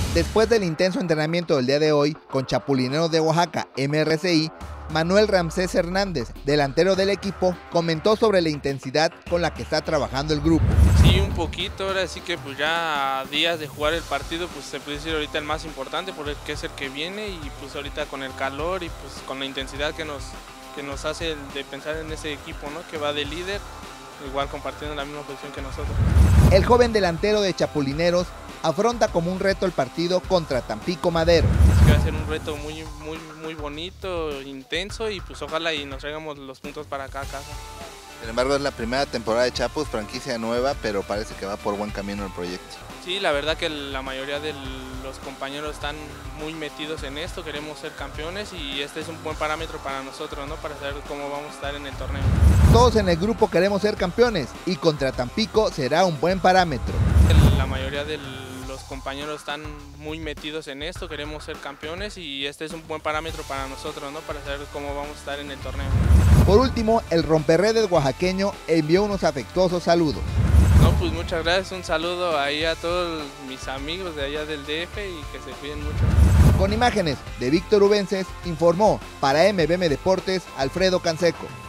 Después del intenso entrenamiento del día de hoy con Chapulineros de Oaxaca, MRCI, Manuel Ramsés Hernández, delantero del equipo, comentó sobre la intensidad con la que está trabajando el grupo. Sí, un poquito, ahora sí que pues ya a días de jugar el partido, pues se puede decir ahorita el más importante porque es el que viene y pues ahorita con el calor y pues con la intensidad que nos hace de pensar en ese equipo, ¿no? Que va de líder, igual compartiendo la misma posición que nosotros. El joven delantero de Chapulineros afronta como un reto el partido contra Tampico Madero. Va a ser un reto muy bonito, intenso y pues ojalá y nos traigamos los puntos para acá a casa. Sin embargo, es la primera temporada de Chapus, franquicia nueva, pero parece que va por buen camino el proyecto. Sí, la verdad que la mayoría de los compañeros están muy metidos en esto, queremos ser campeones y este es un buen parámetro para nosotros, ¿no? Para saber cómo vamos a estar en el torneo. Todos en el grupo queremos ser campeones y contra Tampico será un buen parámetro. La mayoría de los compañeros están muy metidos en esto, queremos ser campeones y este es un buen parámetro para nosotros, ¿no? Para saber cómo vamos a estar en el torneo. Por último, el romperredes oaxaqueño envió unos afectuosos saludos. No, pues muchas gracias, un saludo ahí a todos mis amigos de allá del DF y que se cuiden mucho. Con imágenes de Víctor Ubenses, informó para MBM Deportes Alfredo Canseco.